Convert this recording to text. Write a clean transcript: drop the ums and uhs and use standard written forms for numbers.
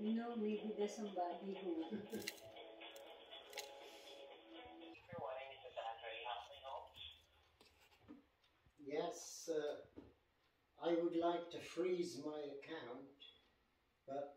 No, maybe there's somebody who. Yes, I would like to freeze my account, but